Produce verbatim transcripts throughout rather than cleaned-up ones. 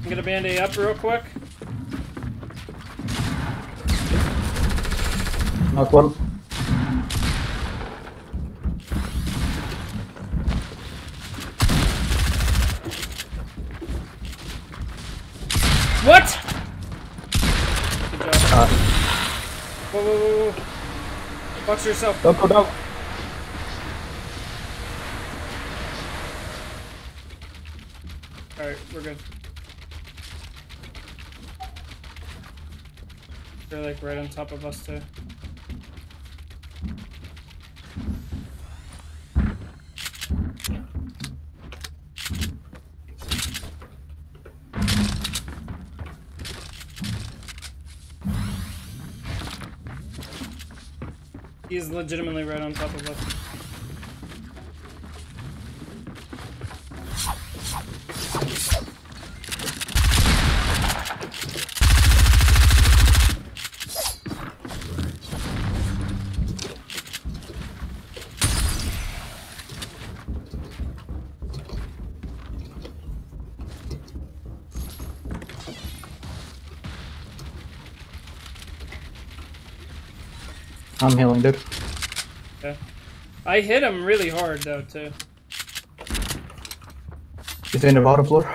Get a band-aid up real quick. Knock one. What? Good job. Uh, Whoa, whoa, whoa, whoa. Box yourself. don't go down. Alright, we're good. They're like right on top of us too. He's legitimately right on top of us. I'm healing, dude. Okay. I hit him really hard though too. He's in the bottom floor.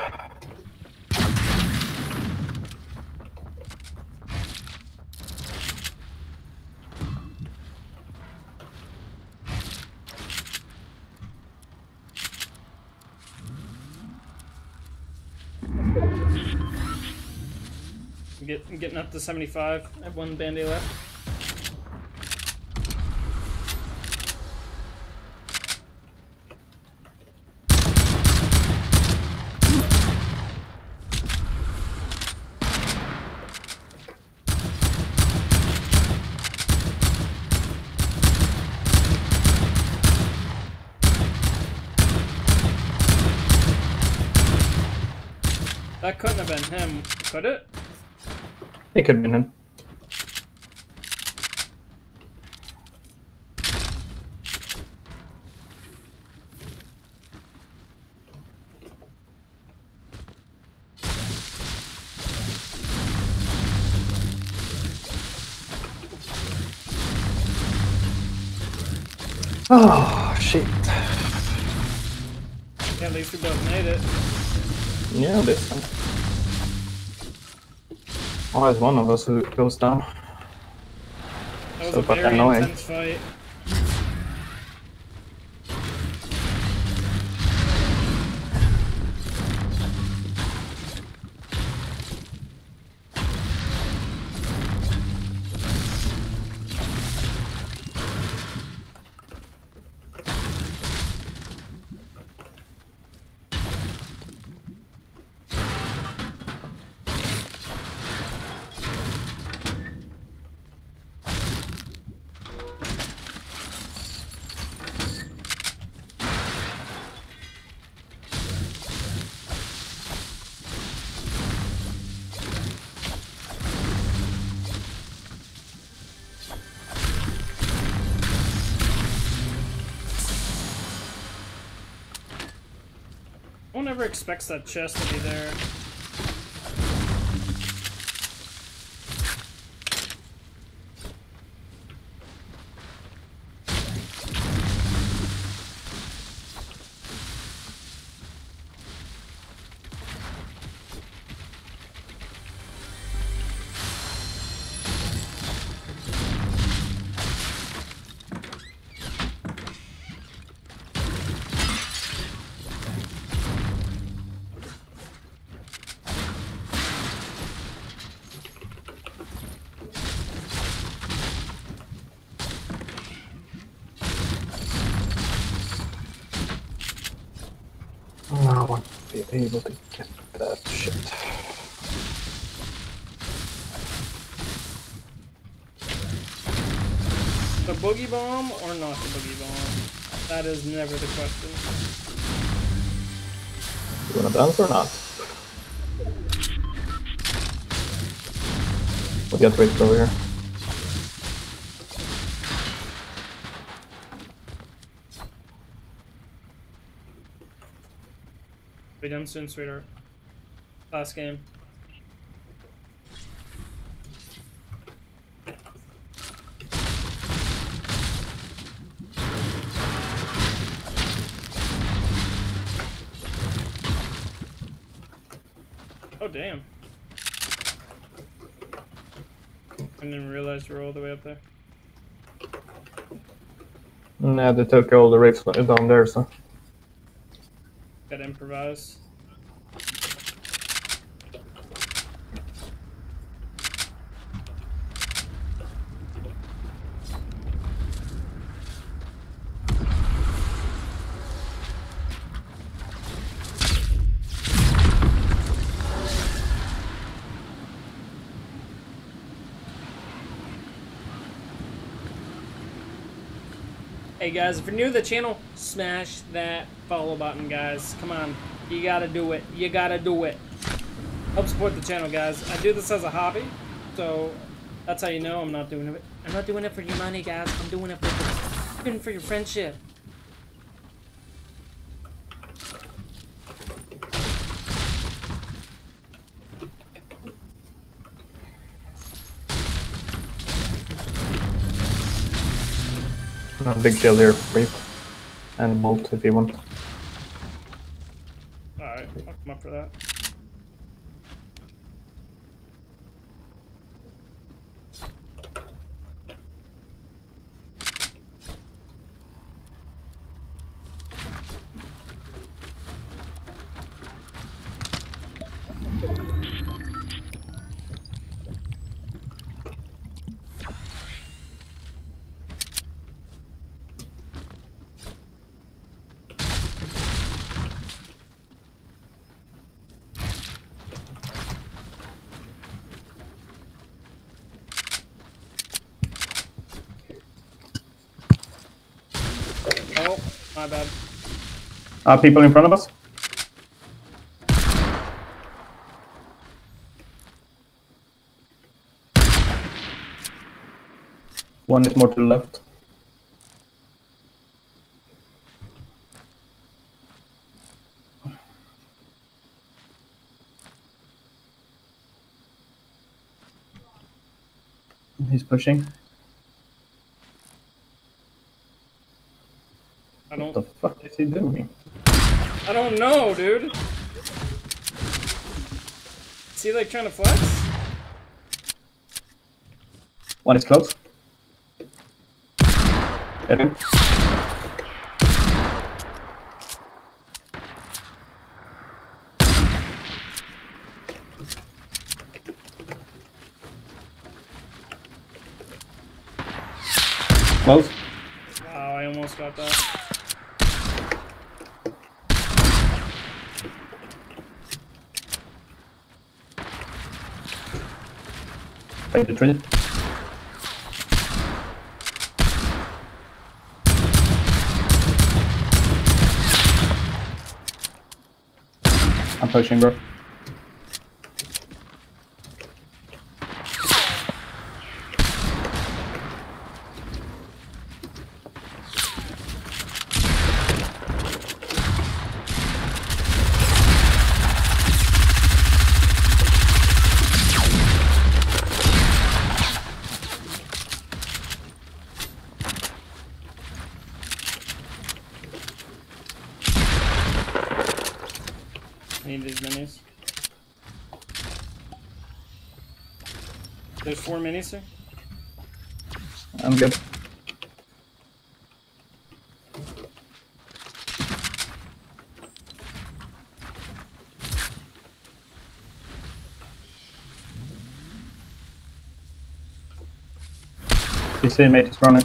I'm, get, I'm getting up to seventy-five. I have one band-aid left. That couldn't have been him, could it? It could have been him. Oh, shit. Yeah, at least we both made it. Yeah, this time. Always one of us who goes down. That was So a fucking very annoying. intense fight. No one ever expects that chest to be there. I want to be able to get that shit. The boogie bomb or not the boogie bomb? That is never the question. You wanna dance or not? We'll get Rick over here. Be done soon, sweetheart. Last game. Oh, damn. I didn't realize you were all the way up there. Nah, they took all the rifts down there, so. Got improvise. Hey guys, if you're new to the channel, smash that follow button, guys. Come on, you gotta do it. You gotta do it. Help support the channel, guys. I do this as a hobby, so that's how you know I'm not doing it. I'm not doing it for your money, guys. I'm doing it for, doing it for your friendship. A big shield here, reef. And bolt if you want. Alright, I'll come up for that. Oh, my bad. Are people in front of us? One is more to the left. He's pushing. I don't. What the fuck is he doing? I don't know, dude. Is he like trying to flex? One is close. Get him. Close. Wow, I almost got that. Fight the tree. I'm pushing, bro. Need these minis. There's four minis, sir. I'm good. You see, mate, is running.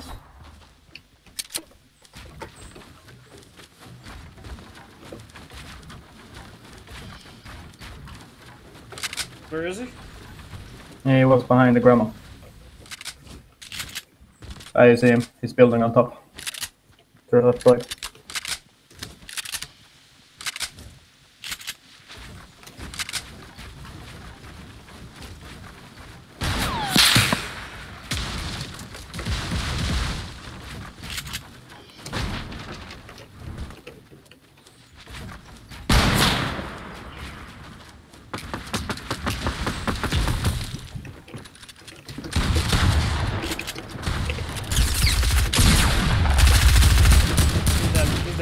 Where is he? He was behind the grandma. I see him. He's building on top. To the left side.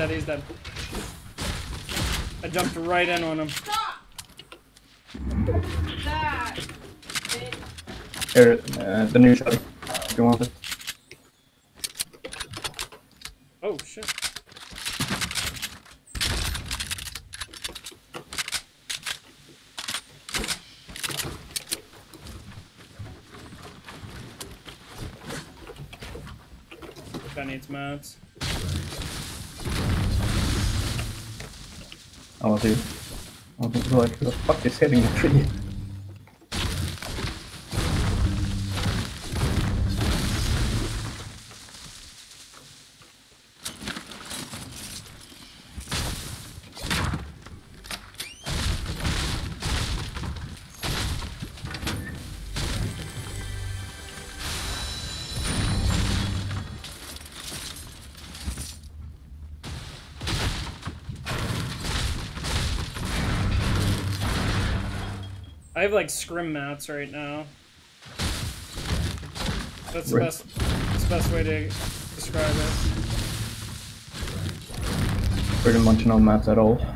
dead, he's dead. I jumped right in on him. Stop! That. Here, uh, the new shotty. If you want it. Oh shit. That needs mats. Oh, dude. I was like, who the fuck is hitting the tree? I have like scrim mats right now. That's the Right. best, that's the best way to describe it. Pretty much no mats at all.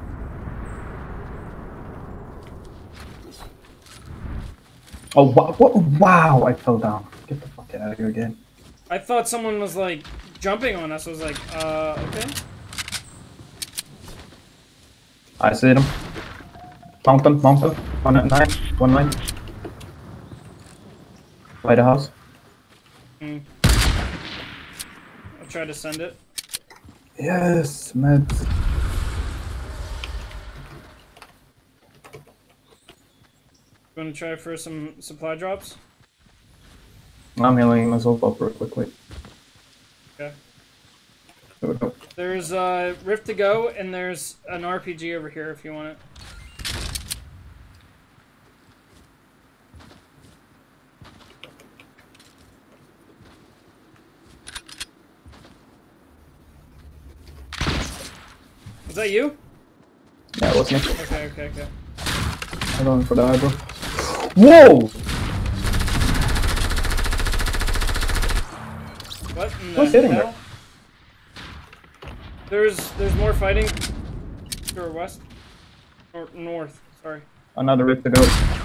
Oh, wow, what, wow, I fell down. Get the fuck out of here again. I thought someone was like jumping on us. I was like, uh, okay. I see them. Mountain, mountain. One at nine, one nine. By the house. Hmm. I'll try to send it. Yes, meds. You want to try for some supply drops? I'm healing myself up real quickly. Okay. There we go. There's uh, Rift to go, and there's an R P G over here if you want it. Was that you? Yeah, it was me. Okay, okay, okay. I'm going for the eyebrow. Whoa! What in Who's the hitting hell? There's there's more fighting. To our west. Or north, sorry. Another rip to go.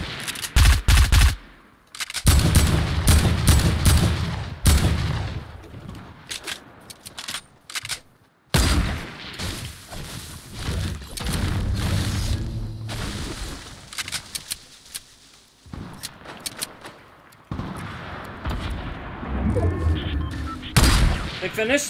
They finished?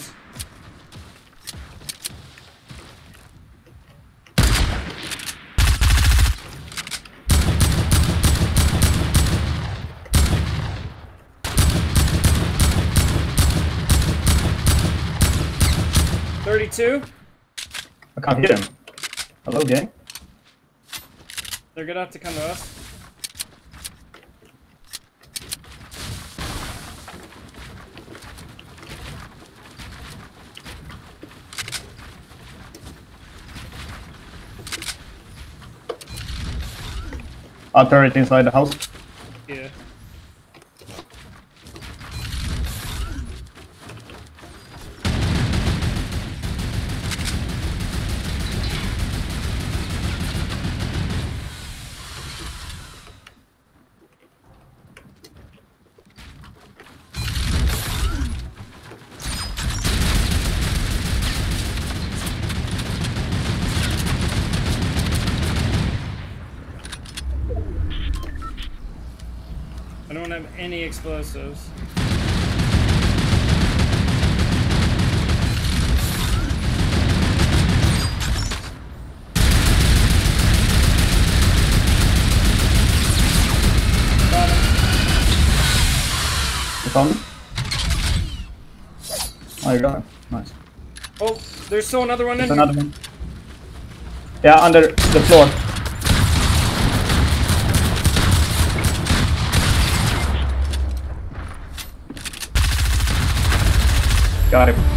Thirty-two. I can't hit him. Hello, gang. They're gonna have to come to us. I'll turret inside the house. Yeah. I don't have any explosives. Got him. You found him? Oh, you got him. Nice. Oh, there's still another one in There's here. another one. Yeah, under the floor. Got him.